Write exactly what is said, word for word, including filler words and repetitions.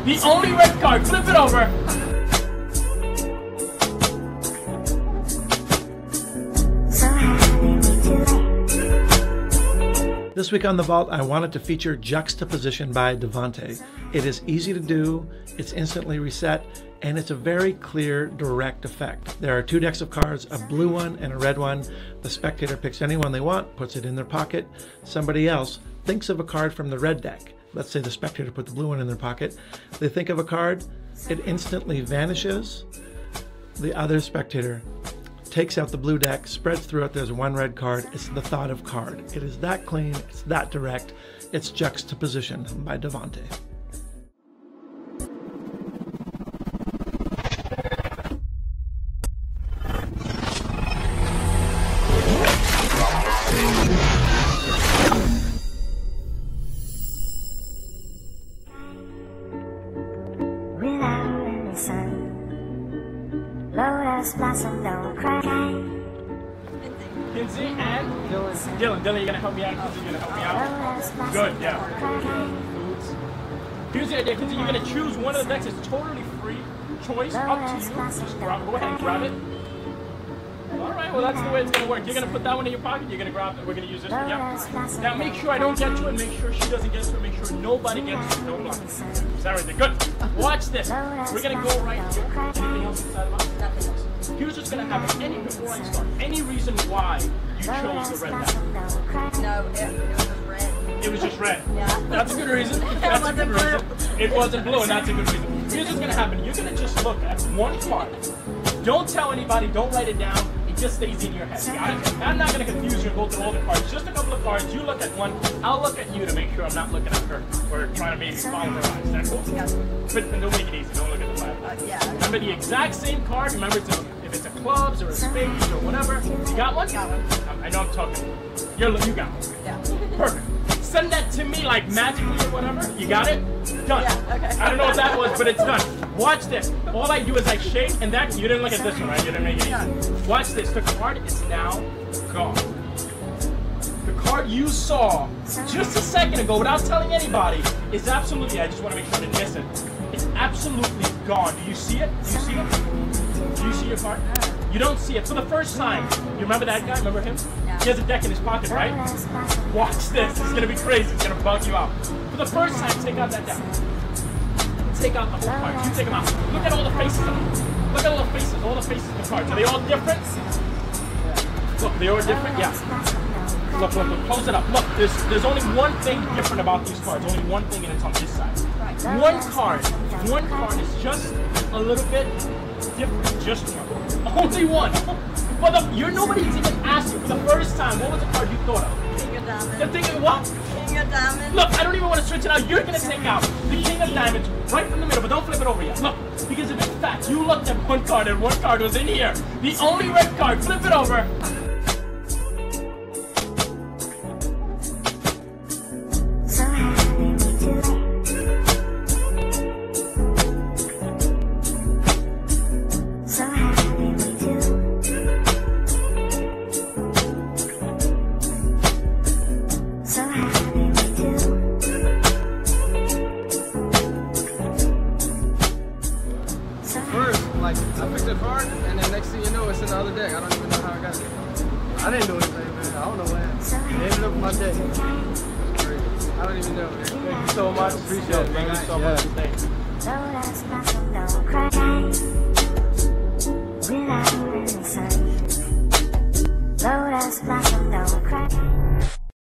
The only red card. Flip it over. This week on The Vault, I wanted to feature Juxtaposition by Devonte. It is easy to do, it's instantly reset, and it's a very clear, direct effect. There are two decks of cards, a blue one and a red one. The spectator picks any one they want, puts it in their pocket. Somebody else thinks of a card from the red deck. Let's say the spectator put the blue one in their pocket. They think of a card, it instantly vanishes. The other spectator takes out the blue deck, spreads through it, there's one red card. It's the thought of card. It is that clean, it's that direct. It's Juxtaposition by Devonte. Lotus blossom, don't cry. Kinsey and Dylan. Dylan, Dylan, you're gonna help me out. Kinsey, you're gonna help me out. Good, yeah. Foods. Here's the idea, Kinsey. You're gonna choose one of the decks. It's totally free choice, up to you. Just grab, go ahead and grab it. All right. Well, that's the way it's gonna work. You're gonna put that one in your pocket. You're gonna grab it. We're gonna use this one. Yeah. Now make sure I don't get to it. Make sure she doesn't get to it. Make sure nobody gets to it. No blocking. Is that right there? Good. Watch this. We're gonna go right here. Anything else inside of us? Nothing else. Here's what's gonna happen. Any before I start. Any reason why you chose the red deck? No, it, it was red. It was just red. Yeah. That's a good reason. That's a good reason. It wasn't blue, and that's a good reason. Here's what's gonna happen. You're gonna just look at one card. Don't tell anybody. Don't write it down. It just stays in your head. Got it? I'm not gonna confuse you and go through all the cards. Just a couple of cards. You look at one. I'll look at you to make sure I'm not looking at her or trying to maybe follow her eyes. That's cool. Yeah. But don't make it easy. Don't look at the five. Uh, yeah. Remember the exact same card. Remember it's a, if it's a clubs or a spades or whatever. You got one? Got one. I know I'm talking. You're you got one. Yeah. Perfect. Send that to me like magically or whatever. You got it? Done. Yeah, okay. I don't know what that was, but it's done. Watch this. All I do is I shake, and that, you didn't look at this one, right? You didn't make it easy. Yeah. Watch this. The card is now gone. The card you saw just a second ago without telling anybody is absolutely, I just want to make sure I didn't miss it. It's absolutely gone. Do you see it? Do you see it? Do you see your card? You don't see it. For the first time, you remember that guy? Remember him? Yeah. He has a deck in his pocket, right? Watch this. It's going to be crazy. It's going to bug you out. For the first time, take out that deck. Take out the whole card. You take them out. Look at all the faces of them. Look at all the faces. All the faces of the cards. Are they all different? Look, they're all different? Yeah. Look, look, look. Close it up. Look, there's, there's only one thing different about these cards. Only one thing, and it's on this side. One card. One card is just a little bit different. Just one. Only one. But the, you're nobody's even asked you for the first time. What was the card you thought of? King of Diamonds. The thing of what? King of Diamonds. Look, I don't even want to switch it out. You're gonna take out the King of Diamonds right from the middle, but don't flip it over yet. Look, because if in fact you looked at one card and one card was in here, the only red card, flip it over. Like, I picked a card, and then next thing you know, it's in the other deck. I don't even know how I got it. I didn't do anything, man. I don't know when. It ended up in my deck. It's crazy. I don't even know, man. Thank you so much. Appreciate it. Thank you so much. Thanks.